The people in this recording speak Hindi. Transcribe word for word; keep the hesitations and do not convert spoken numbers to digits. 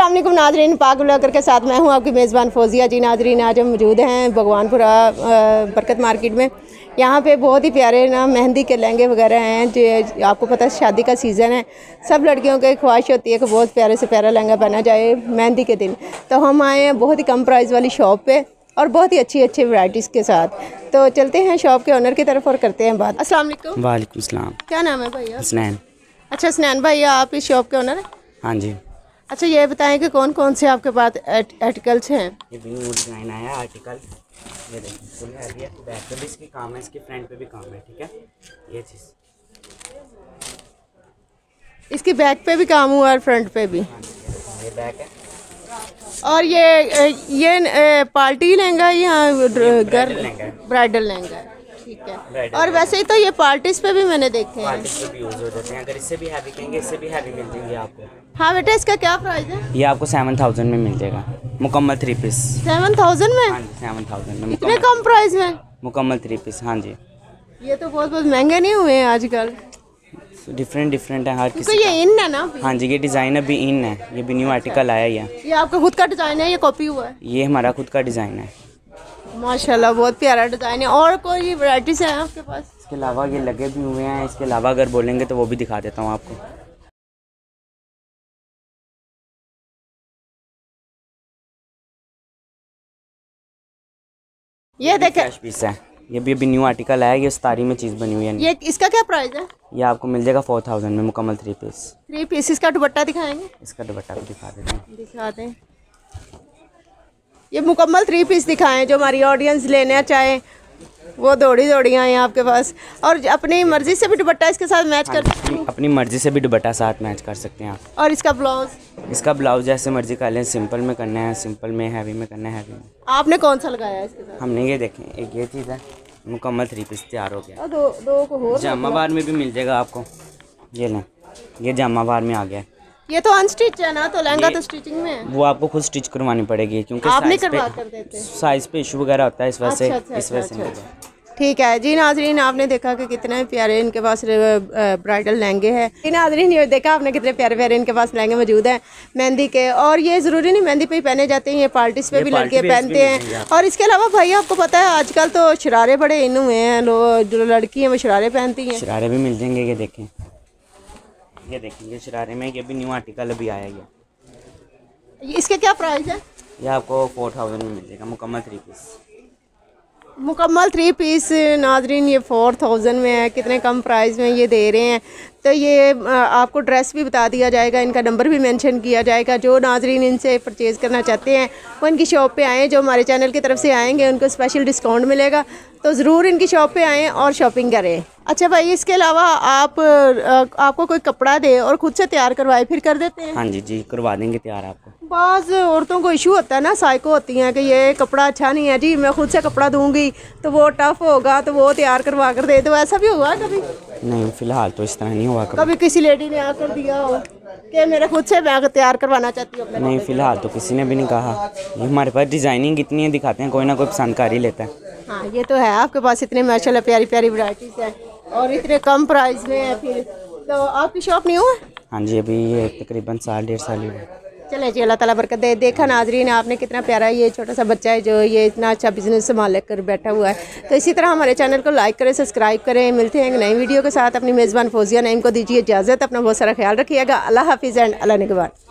अस्सलाम वालेकुम नाजरीन, पाक ब्लॉगर के साथ मैं हूं आपकी मेज़बान फौजिया जी। नाजरीन, आज हम मौजूद हैं भगवानपुरा बरकत मार्केट में। यहाँ पे बहुत ही प्यारे ना मेहंदी के लहंगे वगैरह हैं। जो आपको पता है शादी का सीज़न है, सब लड़कियों की ख्वाहिश होती है कि बहुत प्यारे से प्यारा लहंगा पहना जाए मेहंदी के दिन। तो हम आए हैं बहुत ही कम प्राइस वाली शॉप पे और बहुत ही अच्छी अच्छी वैरायटीज़ के साथ। तो चलते हैं शॉप के ओनर की तरफ और करते हैं बात। अस्सलाम वालेकुम। वालेकुम सलाम। क्या नाम है भैया? हसनैन। अच्छा हसनैन भाई, आप इस शॉप के ओनर हैं? हाँ जी। अच्छा, ये बताएं कि कौन कौन से आपके पास आर्टिकल्स हैं? ये भी न्यू डिज़ाइन आया है आर्टिकल। ये देखिए फुल हैवी है, बैक पे भी इसकी काम है, इसके फ्रंट पे भी काम है। ठीक है, ये चीज़ इसकी बैक पे भी काम हुआ और फ्रंट पे भी। हाँ जी, ये बैक है। और ये ये पार्टी लहंगा या घर ब्राइडल लहंगा है? ठीक है। और वैसे ही तो ये पार्टीज पे भी मैंने देखे हैं। पार्टीज पे भी यूज़ हो जाते हैं। अगर इससे भी हैवी कहेंगे, इससे भी हैवी मिल जाएंगे आपको। हाँ बेटा, इसका क्या प्राइस है? ये आपको सेवन थाउजेंड में मिल जाएगा, मुकम्मल थ्री पीस। सेवन थाउजेंड में? हाँ जी, सेवन थाउजेंड में इतने कम प्राइस में मुकम्मल थ्री पीस। हाँ जी, ये तो बहुत बहुत महंगे नहीं हुए हैं आजकल? डिफरेंट डिफरेंट है हर किसी तो ये इन है ना? हाँ जी, ये डिज़ाइन अभी इन है, ये भी न्यू आर्टिकल आया ही है। ये आपका खुद का डिज़ाइन है, ये कॉपी हुआ है? ये हमारा खुद का डिज़ाइन है। माशाल्लाह, बहुत प्यारा डिज़ाइन है। और कोई वैरायटीज है आपके पास? इसके अलावा ये लगे भी हुए हैं। इसके अलावा अगर बोलेंगे तो वो भी दिखा देता हूँ आपको। ये देखें, फ्रेश पीस है, ये भी अभी न्यू आर्टिकल आया है। ये उस्तारी में चीज़ बनी हुई है। ये इसका क्या प्राइस है? ये आपको मिल जाएगा फोर थाउजेंड में मुकम्मल थ्री पीस। थ्री पीसेस का दुपट्टा दिखाएंगे? इसका दुपट्टा भी दिखा देते हैं। दिखा दें। ये मुकम्मल थ्री पीस दिखाएं, जो हमारी ऑडियंस लेना चाहे वो दौड़ी दौड़ी आए आपके पास। और अपनी मर्जी से भी दुपट्टा इसके साथ मैच कर सकते हैं? अपनी मर्जी से भी दुपट्टा साथ मैच कर सकते हैं आप। और इसका ब्लाउज? इसका ब्लाउज जैसे मर्जी कर लें, सिंपल में करना है सिंपल में, हैवी में करना है हैवी में। आपने कौन सा लगाया है इसके साथ? हमने ये देखें, एक ये चीज़ है, मुकम्मल थ्री पीस तैयार हो गया। और दो दो को हो जामाबार में भी मिल जाएगा आपको। ये लें, ये जामाबार में आ गया। ये तो अनस्टिच है ना, तो लहंगा तो स्टिचिंग में है? वो आपको खुद स्टिच करवानी पड़ेगी क्योंकि आप नहीं साइज करवा पे कर देते? साइज पे इशू वगैरह होता है, इस वजह से अच्छा, अच्छा, इस वजह से अच्छा, नहीं अच्छा। होगा। ठीक है जी। नाजरीन, आपने देखा कि कितने प्यारे इनके पास ब्राइडल लहंगे हैं। जी नाजरीन, ये देखा आपने कितने प्यारे प्यारे इनके पास लहंगे मौजूद हैं मेहंदी के। और ये ज़रूरी नहीं मेहंदी पे ही पहने जाते हैं, ये पार्टीज पे भी लड़के पहनते हैं। और इसके अलावा भाई आपको पता है आजकल तो शरारे बड़े इन हुए हैं, लोग जो लड़की हैं वो शरारे पहनती हैं। शरारे भी मिल जाएंगे। ये देखें, ये देखें, ये शरारे में ये भी न्यू आर्टिकल अभी आया है। इसके क्या प्राइस है? ये आपको फोर थाउजेंड में मिल जाएगा मुकम्मल थ्री पीस। मुकम्मल थ्री पीस नाजरीन ये फोर थाउजेंड में है। कितने कम प्राइस में ये दे रहे हैं। तो ये आपको ड्रेस भी बता दिया जाएगा, इनका नंबर भी मेंशन किया जाएगा। जो नाजरीन इनसे परचेज़ करना चाहते हैं वो इनकी शॉप पे आएँ। जो हमारे चैनल की तरफ से आएंगे उनको स्पेशल डिस्काउंट मिलेगा, तो ज़रूर इनकी शॉप पे आएँ और शॉपिंग करें। अच्छा भाई, इसके अलावा आप आपको कोई कपड़ा दे और ख़ुद से तैयार करवाए फिर कर देते हैं? हाँ जी जी, करवा देंगे तैयार आपको। बाज़ औरतों को इशू होता है ना, साइको होती हैं कि ये कपड़ा अच्छा नहीं है जी, मैं खुद से कपड़ा दूंगी तो वो टफ होगा, तो वो तैयार करवा कर दे। तो ऐसा भी हुआ कभी? नहीं, फिलहाल तो इस तरह नहीं हुआ कभी। कभी किसी लेडी ने आकर दिया हो कि मेरे खुद से मैं तैयार करवाना चाहती हूँ? नहीं, फिलहाल तो किसी ने भी नहीं कहा। ये हमारे पास डिज़ाइनिंग इतनी है, दिखाते हैं, कोई ना कोई पसंद कर ही लेता है। हाँ, ये तो है, आपके पास इतने माशाल्लाह प्यारी प्यारी वैरायटीज़ हैं और इतने कम प्राइस में है। फिर तो आपकी शॉप न्यू है? हाँ जी, अभी ये तकरीबन साल डेढ़ साल ही हुआ। चले जी, अल्लाह ताला बरकत दे। देखा नाजरीन आपने कितना प्यारा ये छोटा सा बच्चा है जो ये इतना अच्छा बिजनेस संभाल कर बैठा हुआ है। तो इसी तरह हमारे चैनल को लाइक करें, सब्सक्राइब करें। मिलते हैं एक नई वीडियो के साथ। अपनी मेज़बान फौजिया नईम को दीजिए इजाज़त। अपना बहुत सारा ख्याल रखिएगा। अल्लाह हाफिज़ एंड अल्लाह निगहबान।